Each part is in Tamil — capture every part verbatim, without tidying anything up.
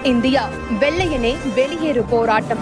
இந்தியா வெள்ளையனே வெளியேறு போராட்டம்.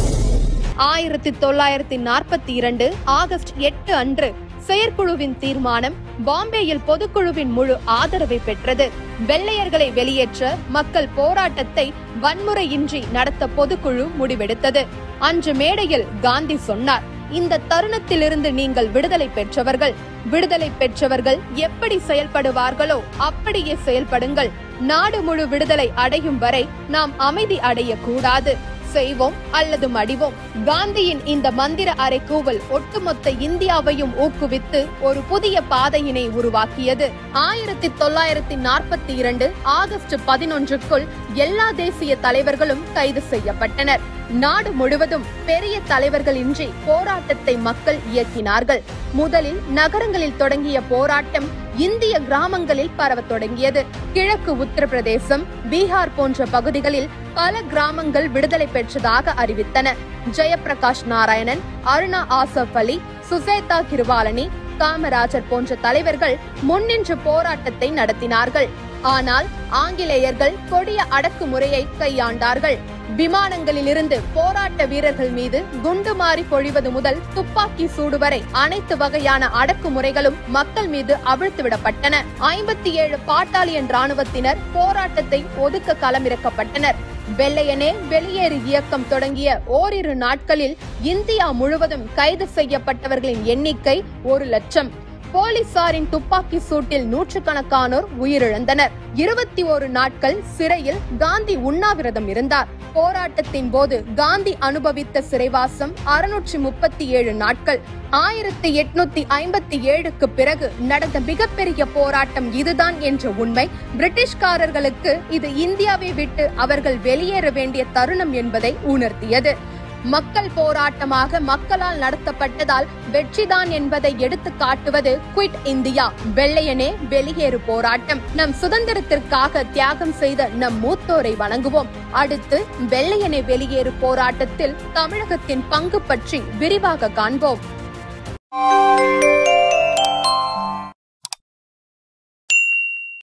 ஆயிரத்தி தொள்ளாயிரத்தி நாற்பத்தி இரண்டு ஆகஸ்ட் எட்டு அன்று செயற்குழுவின் தீர்மானம் பாம்பேயில் பொதுக்குழுவின் முழு ஆதரவை பெற்றது. வெள்ளையர்களை வெளியேற்ற மக்கள் போராட்டத்தை வன்முறையின்றி நடத்த பொதுக்குழு முடிவெடுத்தது. அன்று மேடையில் காந்தி சொன்னார், இந்த தருணத்திலிருந்து நீங்கள் விடுதலை பெற்றவர்கள். விடுதலை பெற்றவர்கள் எப்படி செயல்படுவார்களோ அப்படியே செயல்படுங்கள். நாடு முழு விடுதலை அடையும் வரை நாம் அமைதி அடையக்கூடாது. செய்வோம் அல்லது மடிவோம். காந்தியின் இந்த மந்திர அறைகூவல் ஒட்டுமொத்த இந்தியாவையும் ஊக்குவித்து ஒரு புதிய பாதையினை உருவாக்கியது. ஆயிரத்தி தொள்ளாயிரத்தி நாற்பத்தி இரண்டு ஆகஸ்ட் பதினொன்றுக்குள் எல்லா தேசிய தலைவர்களும் கைது செய்யப்பட்டனர். நாடு முழுவதும் பெரிய தலைவர்களின்றி போராட்டத்தை மக்கள் இயக்கினார்கள். முதலில் நகரங்களில் தொடங்கிய போராட்டம் இந்திய கிராமங்களில் பரவ தொடங்கியது. கிழக்கு உத்தரப்பிரதேசம், பீகார் போன்ற பகுதிகளில் பல கிராமங்கள் விடுதலை பெற்றதாக அறிவித்தன. ஜெயபிரகாஷ் நாராயணன், அருணா ஆசப் அலி, சுசேதா கிருவாலனி, காமராஜர் போன்ற தலைவர்கள் முன்னின்று போராட்டத்தை நடத்தினார்கள். ஆனால் ஆங்கிலேயர்கள் கொடிய அடக்குமுறையை கையாண்டார்கள். விமானங்களில் இருந்து போராட்ட வீரர்கள் மீது குண்டு மாறி பொழிவது முதல் துப்பாக்கி சூடு வரை அனைத்து வகையான அடக்குமுறைகளும் மக்கள் மீது அவிழ்த்துவிடப்பட்டன. ஐம்பத்தி ஏழு பாட்டாளியன் ராணுவத்தினர் போராட்டத்தை ஒதுக்க களமிறக்கப்பட்டனர். வெள்ளையனே வெளியேறு இயக்கம் தொடங்கிய ஓரிரு நாட்களில் இந்தியா முழுவதும் கைது செய்யப்பட்டவர்களின் எண்ணிக்கை ஒரு லட்சம். போலீசாரின் துப்பாக்கி சூட்டில் நூற்றுக்கணக்கானோர் உயிரிழந்தனர். இருபத்தி ஒரு நாட்கள் சிறையில் காந்தி உண்ணாவிரதம் இருந்தார். போராட்டத்தின் போது காந்தி அனுபவித்த சிறைவாசம் அறுநூற்றி முப்பத்தி ஏழு நாட்கள். ஆயிரத்தி எட்நூத்தி ஐம்பத்தி ஏழுக்கு பிறகு நடந்த மிகப்பெரிய போராட்டம் இதுதான் என்ற உண்மை பிரிட்டிஷ்காரர்களுக்கு இது இந்தியாவை விட்டு அவர்கள் வெளியேற வேண்டிய தருணம் என்பதை உணர்த்தியது. மக்கள் போராட்டமாக மக்களால் நடத்தப்பட்டதால் வெற்றிதான் என்பதை எடுத்து காட்டுவது குவிட் இந்தியா வெள்ளையனே வெளியேறு போராட்டம். நம் சுதந்திரத்திற்காக தியாகம் செய்த நம் மூத்தோரை வணங்குவோம். அடுத்து வெள்ளையனே வெளியேறு போராட்டத்தில் தமிழகத்தின் பங்கு பற்றி விரிவாக காண்போம்.